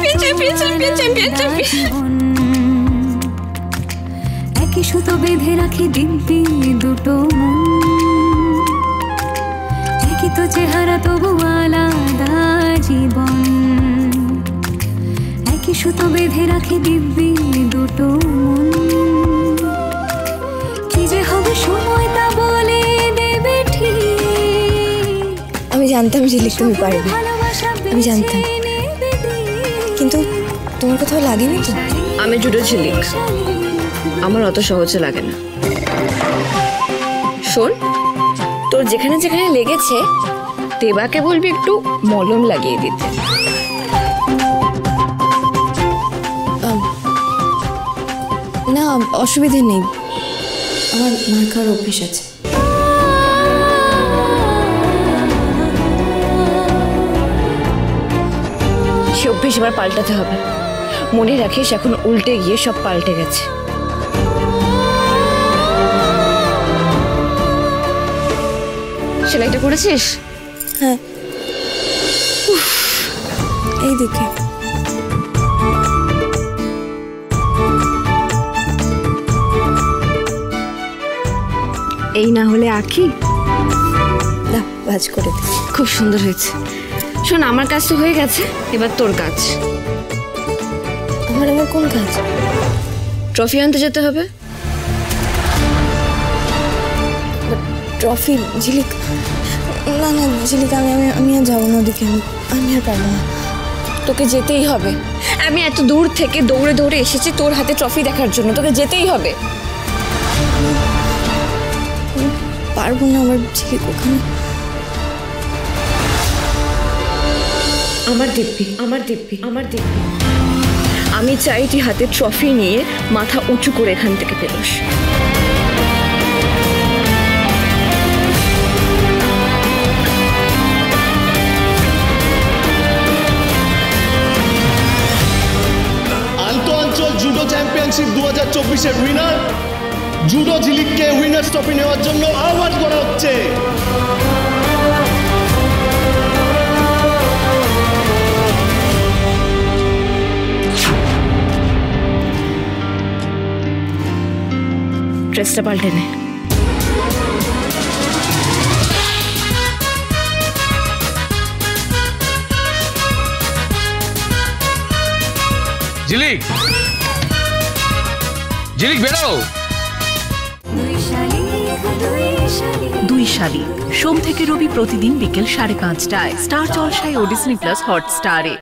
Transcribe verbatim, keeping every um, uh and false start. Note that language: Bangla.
Champion champion champion champion champion. একই সুতো বেঁধে রাখি দিব্যি দুটো মন, একই তো চেহারা তবু আলাদা জীবন। একই সুতো বেঁধে রাখি দিব্যি দুটো মন, কি যে হবে সময় তা বলে দেবে ঠিক। আমি জানতাম ঝিলিক তুমি পারবে, আমি জানতাম, কিন্তু তোমার কোথাও লাগেনি তো? আমি জুডো ঝিলিক, আমার অত সহজে লাগে না। শোন, তোর যেখানে যেখানে লেগেছে দেবাকে বলবি একটু মলম লাগিয়ে দিতে। না অসুবিধে নেই, আমার মার্কার অভ্যেস আছে। সে অভ্যেস এবার পাল্টাতে হবে। মনে রাখিস এখন উল্টে গিয়ে সব পাল্টে গেছে। সেলাইটা করেছিস? হ্যাঁ, এই দিকে। এই না হলে আঁকি না, ভাজ করে দে। খুব সুন্দর হয়েছে। শোন, আমার কাজ তো হয়ে গেছে, এবার তোর কাজ। আমার আমার কোন কাজ? ট্রফি আনতে যেতে হবে। ট্রফি? ঝিলিক, না না ঝিলিক, আমি আমি আমি আর যাবো না ওদিকে, আমি আমি আর পারবো না। তোকে যেতেই হবে। আমি এত দূর থেকে দৌড়ে দৌড়ে এসেছি তোর হাতে ট্রফি দেখার জন্য, তোকে যেতেই হবে। পারবো না আমার ঝিলিক ওখানে। আমার দিব্যি, আমার দিব্যি, আমার দিব্যি, আমি চাই তুই হাতে ট্রফি নিয়ে মাথা উঁচু করে এখান থেকে বেরোস। আন্তঃঅঞ্চল জুডো চ্যাম্পিয়নশিপ দু হাজার চব্বিশের উইনার জুডো ঝিলিককে উইনার্স ট্রফি নেওয়ার জন্য আহ্বান করা হচ্ছে। ড্রেসটা পাল্টে নে। ঝিলিক, ঝিলিক বেরো। দুই শালিক, সোম থেকে রবি প্রতিদিন বিকেল সাড়ে পাঁচটায় স্টার জলসায় ও ডিজনি প্লাস হটস্টারে।